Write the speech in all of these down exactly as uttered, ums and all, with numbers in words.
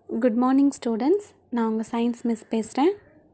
Good morning students. நான் உங்கள் science miss பேசுகிறேன்.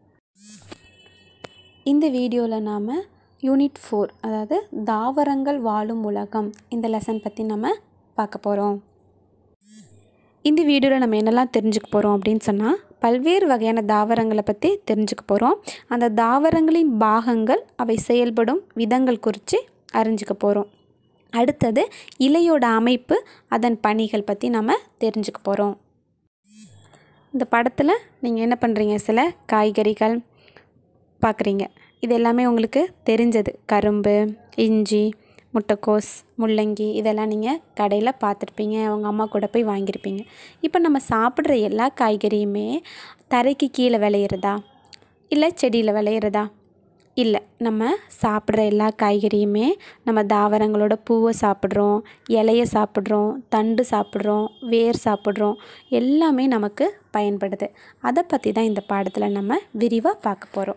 இந்த வீடியோவில் நாம் யூனிட் ஃபோர் அதாவது தாவரங்கள் வாழும் உலகம் இந்த லெசன் பற்றி நம்ம பார்க்க போகிறோம். இந்த வீடியோவில் நம்ம என்னெல்லாம் தெரிஞ்சுக்க போகிறோம் அப்படின்னு சொன்னால் பல்வேறு வகையான தாவரங்களை பற்றி தெரிஞ்சுக்க போகிறோம். அந்த தாவரங்களின் பாகங்கள் அவை செயல்படும் விதங்கள் குறித்து அறிஞ்சிக்க போகிறோம். அடுத்தது இலையோட அமைப்பு அதன் பணிகள் பற்றி நம்ம தெரிஞ்சுக்க போகிறோம். இந்த படத்தில் நீங்கள் என்ன பண்ணுறீங்க, சில காய்கறிகள் பார்க்குறீங்க. இது எல்லாமே உங்களுக்கு தெரிஞ்சது. கரும்பு, இஞ்சி, முட்டைக்கோஸ், முள்ளங்கி இதெல்லாம் நீங்கள் கடையில் பார்த்துருப்பீங்க, அவங்க அம்மா கூட போய் வாங்கியிருப்பீங்க. இப்போ நம்ம சாப்பிட்ற எல்லா காய்கறியுமே தரைக்கு கீழே விளையிறதா இல்லை செடியில் விளையிறதா? இல்லை, நம்ம சாப்பிட்ற எல்லா காய்கறியுமே நம்ம தாவரங்களோட பூவை சாப்பிட்றோம், இலையை சாப்பிட்றோம், தண்டு சாப்பிட்றோம், வேர் சாப்பிட்றோம். எல்லாமே நமக்கு பயன்படுது. அதை பற்றி தான் இந்த பாடத்தில் நம்ம விரிவாக பார்க்க போகிறோம்.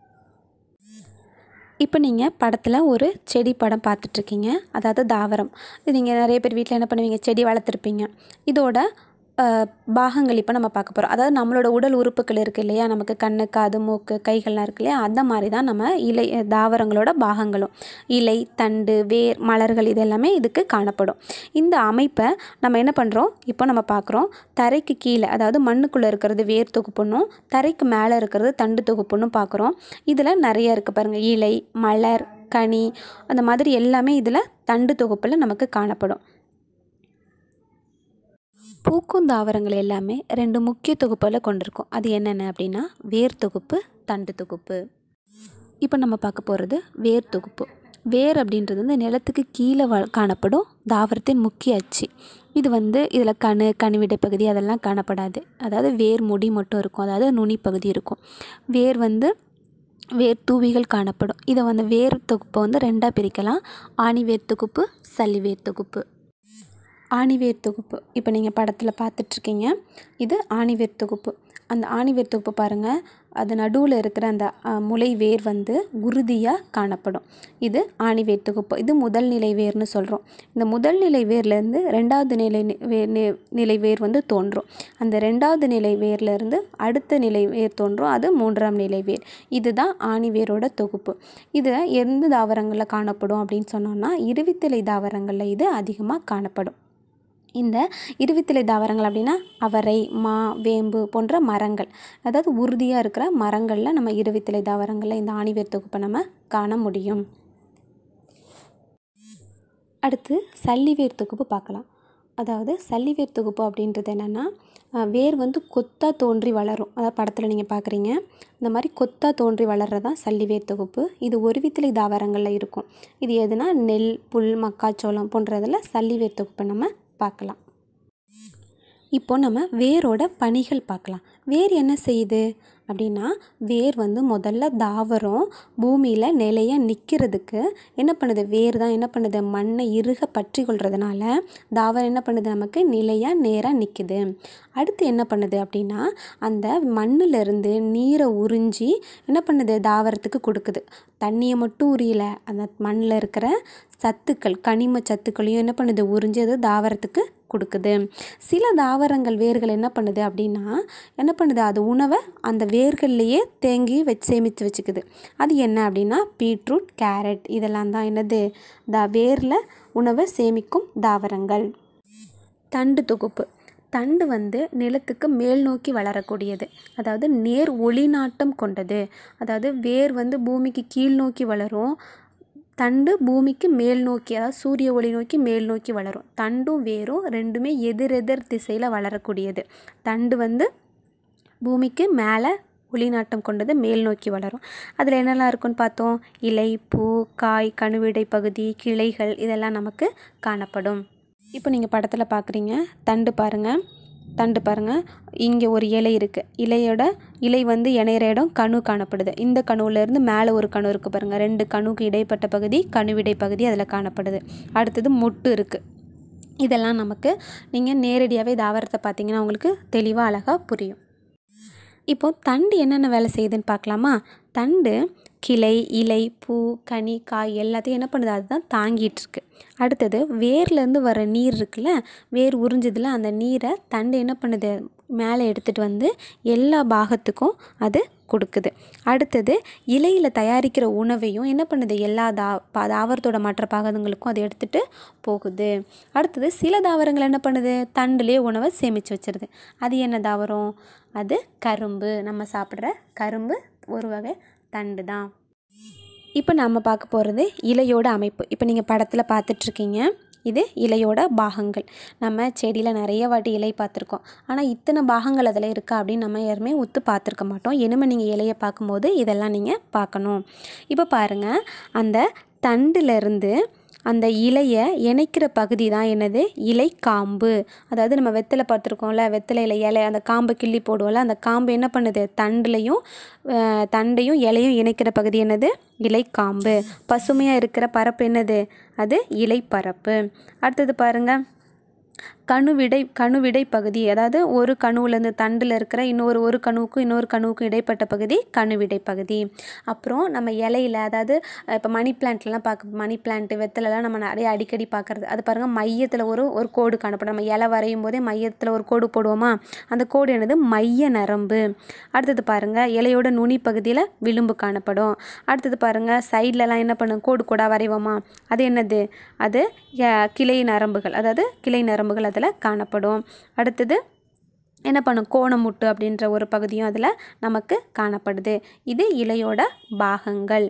இப்போ நீங்கள் படத்தில் ஒரு செடி படம் பார்த்துட்ருக்கீங்க, அதாவது தாவரம். இது நீங்கள் நிறைய பேர் வீட்டில் என்ன பண்ணுவீங்க, செடி வளர்த்துருப்பீங்க. இதோட பாகங்கள் இப்போ நம்ம பார்க்க போகிறோம். அதாவது நம்மளோட உடல் உறுப்புகள் இருக்குது இல்லையா, நமக்கு கண்ணு, காது, மூக்கு, கைகள்லாம் இருக்கு இல்லையா, அந்த மாதிரி தான் நம்ம இலை தாவரங்களோட பாகங்களும். இலை, தண்டு, வேர், மலர்கள் இது எல்லாமே இதுக்கு காணப்படும். இந்த அமைப்பை நம்ம என்ன பண்ணுறோம், இப்போ நம்ம பார்க்குறோம். தரைக்கு கீழே அதாவது மண்ணுக்குள்ளே இருக்கிறது வேர் தொகுப்புன்னும், தரைக்கு மேலே இருக்கிறது தண்டு தொகுப்புன்னும் பார்க்குறோம். இதில் நிறைய இருக்குது பாருங்கள். இலை, மலர், கனி அந்த மாதிரி எல்லாமே இதில் தண்டு தொகுப்பில் நமக்கு காணப்படும். பூக்கும் தாவரங்கள் எல்லாமே ரெண்டு முக்கிய தொகுப்புகளை கொண்டிருக்கும். அது என்னென்ன அப்படின்னா வேர் தொகுப்பு, தண்டு தொகுப்பு. இப்போ நம்ம பார்க்க போகிறது வேர் தொகுப்பு. வேர் அப்படின்றது வந்து நிலத்துக்கு கீழே வ காணப்படும் தாவரத்தின் முக்கிய அச்சு. இது வந்து இதில் கணு, கணுவிடை பகுதி அதெல்லாம் காணப்படாது. அதாவது வேர் முடி மட்டும் இருக்கும், அதாவது நுனி பகுதி இருக்கும். வேர் வந்து வேர் தூவிகள் காணப்படும். இதை வந்து வேர் தொகுப்பை வந்து ரெண்டாக பிரிக்கலாம். ஆணி வேர் தொகுப்பு, சல்லி வேர் தொகுப்பு. ஆணிவேர் தொகுப்பு இப்போ நீங்கள் படத்தில் பார்த்துட்ருக்கீங்க. இது ஆணிவேர் தொகுப்பு. அந்த ஆணிவேர் தொகுப்பு பாருங்கள், அது நடுவில் இருக்கிற அந்த முளை வேர் வந்து உறுதியாக காணப்படும். இது ஆணிவேர் தொகுப்பு. இது முதல் நிலை வேர்னு சொல்கிறோம். இந்த முதல் நிலை வேர்லேருந்து ரெண்டாவது நிலை நிலை வேர் வந்து தோன்றும். அந்த ரெண்டாவது நிலை வேர்லேருந்து அடுத்த நிலை வேர் தோன்றும், அது மூன்றாம் நிலை வேர். இதுதான் ஆணிவேரோட தொகுப்பு. இது எந்த தாவரங்களில் காணப்படும் அப்படின்னு சொன்னோம்னா இருவித்திலை தாவரங்களில் இது அதிகமாக காணப்படும். இந்த இருவித்திலை தாவரங்கள் அப்படின்னா அவரை, மா, வேம்பு போன்ற மரங்கள், அதாவது உறுதியாக இருக்கிற மரங்களில் நம்ம இருவித்திலை தாவரங்களில் இந்த ஆணிவேர் தொகுப்பை நம்ம காண முடியும். அடுத்து சல்லிவேர் தொகுப்பு பார்க்கலாம். அதாவது சல்லிவேர் தொகுப்பு அப்படின்றது என்னென்னா வேர் வந்து கொத்தாக தோன்றி வளரும். அதாவது படத்தில் நீங்கள் பார்க்குறீங்க, இந்த மாதிரி கொத்தாக தோன்றி வளர்றதான் சல்லிவேர் தொகுப்பு. இது ஒருவித்திலை தாவரங்களில் இருக்கும். இது எதுனா நெல், புல், மக்காச்சோளம் போன்றதில் சல்லிவேர் தொகுப்பை நம்ம பார்க்கலாம். இப்போ நம்ம வேரோட பணிகள் பார்க்கலாம். வேர் என்ன செய்யுது அப்படின்னா, வேர் வந்து முதல்ல தாவரம் பூமியில் நிலையாக நிற்கிறதுக்கு என்ன பண்ணுது, வேர் தான் என்ன பண்ணுது, மண்ணை இறுக பற்றி கொள்றதுனால தாவரம் என்ன பண்ணுது, நமக்கு நிலையாக நேராக நிற்குது. அடுத்து என்ன பண்ணுது அப்படின்னா, அந்த மண்ணிலிருந்து நீரை உறிஞ்சி என்ன பண்ணுது, தாவரத்துக்கு கொடுக்குது. தண்ணியை மட்டும் உரியல, அந்த மண்ணில் இருக்கிற சத்துக்கள், கனிம சத்துக்களையும் என்ன பண்ணுது, உறிஞ்சி அது தாவரத்துக்கு கொடுக்குது. சில தாவரங்கள் வேர்கள் என்ன பண்ணுது அப்படின்னா என்ன பண்ணுது, அது உணவை அந்த வேர்கள்லையே தேங்கி வச்சு சேமித்து வச்சுக்குது. அது என்ன அப்படின்னா பீட்ரூட், கேரட் இதெல்லாம் தான் என்னது, த வேரில் உணவை சேமிக்கும் தாவரங்கள். தண்டு தொகுப்பு. தண்டு வந்து நிலத்துக்கு மேல் நோக்கி வளரக்கூடியது, அதாவது நேர் ஒளிநாட்டம் கொண்டது. அதாவது வேர் வந்து பூமிக்கு கீழ் நோக்கி வளரும், தண்டு பூமிக்கு மேல் நோக்கி, அதாவது சூரிய ஒளி நோக்கி மேல் நோக்கி வளரும். தண்டும் வேரும் ரெண்டுமே எதிரெதிர் திசையில் வளரக்கூடியது. தண்டு வந்து பூமிக்கு மேலே ஒளிநாட்டம் கொண்டது, மேல் நோக்கி வளரும். அதில் என்னெல்லாம் இருக்குன்னு பார்த்தோம், இலை, பூ, காய், கணுவிடை பகுதி, கிளைகள் இதெல்லாம் நமக்கு காணப்படும். இப்போ நீங்கள் படத்தில் பார்க்குறீங்க, தண்டு பாருங்கள், தண்டு பாருங்கள், இங்கே ஒரு இலை இருக்குது. இலையோட இலை வந்து இணையிற இடம் கணு காணப்படுது. இந்த கணுவிலேருந்து மேலே ஒரு கணு இருக்குது பாருங்கள், ரெண்டு கணுக்கு இடைப்பட்ட பகுதி கணுவிடை பகுதி அதில் காணப்படுது. அடுத்தது மொட்டு இருக்குது. இதெல்லாம் நமக்கு நீங்கள் நேரடியாகவே தாவரத்தை பார்த்தீங்கன்னா உங்களுக்கு தெளிவாக அழகாக புரியும். இப்போது தண்டு என்னென்ன வேலை செய்யுதுன்னு பார்க்கலாமா. தண்டு கிளை, இலை, பூ, கனி, காய் எல்லாத்தையும் என்ன பண்ணுது, அதுதான் தாங்கிட்டு இருக்கு. அடுத்தது வேர்லேருந்து வர நீர் இருக்குல்ல, வேர் உறிஞ்சதில் அந்த நீரை தண்டு என்ன பண்ணுது, மேலே எடுத்துகிட்டு வந்து எல்லா பாகத்துக்கும் அது கொடுக்குது. அடுத்தது இலையில் தயாரிக்கிற உணவையும் என்ன பண்ணுது, எல்லா தா தாவரத்தோட மற்ற பாகங்களுக்கும் அது எடுத்துகிட்டு போகுது. அடுத்தது சில தாவரங்கள் என்ன பண்ணுது, தண்டுலேயே உணவை சேமித்து வச்சிருது. அது என்ன தாவரம், அது கரும்பு. நம்ம சாப்பிட்ற கரும்பு ஒரு வகை தண்டு தான். இப்போ நம்ம பார்க்க போகிறது இலையோட அமைப்பு. இப்போ நீங்கள் படத்தில் பார்த்துட்ருக்கீங்க, இது இலையோட பாகங்கள். நம்ம செடியில் நிறைய வாட்டி இலை பார்த்துருக்கோம், ஆனால் இத்தனை பாகங்கள் அதில் இருக்கா அப்படின்னு நம்ம யாருமே உத்து பார்த்துருக்க மாட்டோம். இனிமேல் நீங்கள் இலையை பார்க்கும்போது இதெல்லாம் நீங்கள் பார்க்கணும். இப்போ பாருங்கள், அந்த தண்டுலேருந்து அந்த இலையை இணைக்கிற பகுதி தான் என்னது, இலை காம்பு. அதாவது நம்ம வெத்தலை பார்த்துருக்கோம்ல, வெத்தலையில் இலை அந்த காம்பை கிள்ளி போடுவோம்ல, அந்த காம்பு என்ன பண்ணுது, தண்டுலையும் தண்டையும் இலையும் இணைக்கிற பகுதி என்னது, இலை காம்பு. பசுமையாக இருக்கிற பரப்பு என்னது, அது இலை பரப்பு. அடுத்தது பாருங்கள், கணுவிடை கணுவிடை பகுதி. அதாவது ஒரு கணுவிலேருந்து தண்டில் இருக்கிற இன்னொரு ஒரு கணுவுக்கும் இன்னொரு கணுவுக்கும் இடைப்பட்ட பகுதி கணுவிடை பகுதி. அப்புறம் நம்ம இலையில், அதாவது இப்போ மணி பிளான்ட்லாம் பார்க்க, மணி பிளான்ட்டு வெத்தலைலாம் நம்ம நிறைய அடிக்கடி பார்க்குறது, அது பாருங்கள் மையத்தில் ஒரு ஒரு கோடு காணப்படும். நம்ம இலை வரையும் போதே மையத்தில் ஒரு கோடு போடுவோமா, அந்த கோடு என்னது, மைய நரம்பு. அடுத்தது பாருங்கள், இலையோட நுனி பகுதியில் விளிம்பு காணப்படும். அடுத்தது பாருங்கள், சைட்லலாம் என்ன பண்ணும், கோடு கோடாக வரைவோமா, அது என்னது, அது கிளை நரம்புகள். அதாவது கிளை நரம்புகள் அதில் காணப்படும். அடுத்தது என்ன பண்ணும், கோணமுட்டு அப்படின்ற ஒரு பகுதியும் அதில் நமக்கு காணப்படுது. இது இலையோட பாகங்கள்.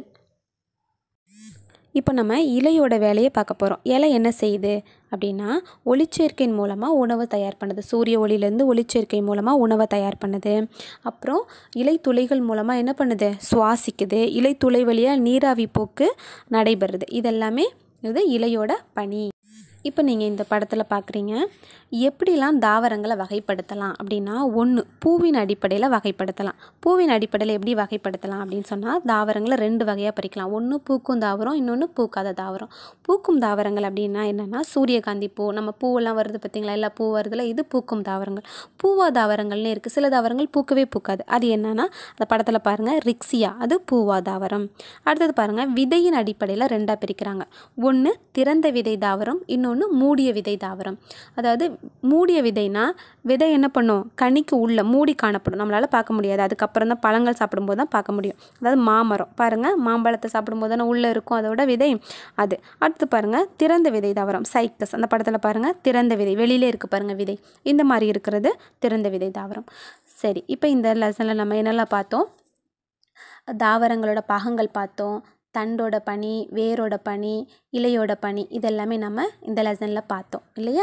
இப்போ நம்ம இலையோட வேலையை பார்க்க போகிறோம். இலை என்ன செய்யுது அப்படின்னா, ஒளிச்சேர்க்கையின் மூலமாக உணவு தயார் பண்ணுது. சூரிய ஒளியிலேருந்து ஒளிச்சேர்க்கை மூலமாக உணவை தயார் பண்ணுது. அப்புறம் இலை துளைகள் மூலமாக என்ன பண்ணுது, சுவாசிக்குது. இலை துளை வழியாக நீராவி போக்கு நடைபெறுது. இதெல்லாமே இது இலையோட பணி. இப்போ நீங்கள் இந்த படத்தில் பார்க்குறீங்க, எப்படிலாம் தாவரங்களை வகைப்படுத்தலாம் அப்படின்னா, ஒன்று பூவின் அடிப்படையில் வகைப்படுத்தலாம். பூவின் அடிப்படையில் எப்படி வகைப்படுத்தலாம் அப்படின்னு சொன்னால், தாவரங்களை ரெண்டு வகையாக பிரிக்கலாம். ஒன்று பூக்கும் தாவரம், இன்னொன்று பூக்காத தாவரம். பூக்கும் தாவரங்கள் அப்படின்னா என்னென்னா, சூரியகாந்தி பூ, நம்ம பூவெல்லாம் வருது பார்த்திங்களா, எல்லா பூ வருதுல, இது பூக்கும் தாவரங்கள். பூவா தாவரங்கள்னு இருக்குது. சில தாவரங்கள் பூக்கவே பூக்காது. அது என்னென்னா, அந்த படத்தில் பாருங்கள், ரிக்ஸியா, அது பூவா தாவரம். அடுத்தது பாருங்கள், விதையின் அடிப்படையில் ரெண்டாக பிரிக்கிறாங்க. ஒன்று திறந்த விதை தாவரம், இன்னொன்று மூடிய விதை தாவரம். அதாவது மூடிய விதைனா, விதை என்ன பண்ணும், கனிக்கு உள்ள மூடி காணப்படும், நம்மளால் பார்க்க முடியாது. அதுக்கப்புறம் தான் பழங்கள் சாப்பிடும்போது தான் பார்க்க முடியும். அதாவது மாமரம் பாருங்கள், மாம்பழத்தை சாப்பிடும்போது தானே உள்ளே இருக்கும் அதோட விதை, அது. அடுத்து பாருங்கள், திறந்த விதை தாவரம், சைக்கஸ். அந்த படத்தில் பாருங்கள், திறந்த விதை வெளியிலே இருக்குது பாருங்கள் விதை, இந்த மாதிரி இருக்கிறது திறந்த விதை தாவரம். சரி, இப்போ இந்த லெசனில் நம்ம என்னெல்லாம் பார்த்தோம், தாவரங்களோட பாகங்கள் பார்த்தோம், தண்டோட பணி, வேரோட பணி, இலையோட பணி, இதெல்லாமே நம்ம இந்த லெசனில் பார்த்தோம் இல்லையா.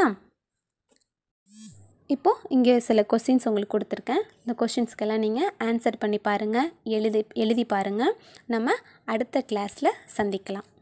இப்போது இங்கே சில கொஸ்டின்ஸ் உங்களுக்கு கொடுத்துருக்கேன். இந்த கொஸ்டின்ஸ்க்கெல்லாம் நீங்கள் ஆன்சர் பண்ணி பாருங்கள், எழுதி எழுதி பாருங்கள். நம்ம அடுத்த கிளாஸில் சந்திக்கலாம்.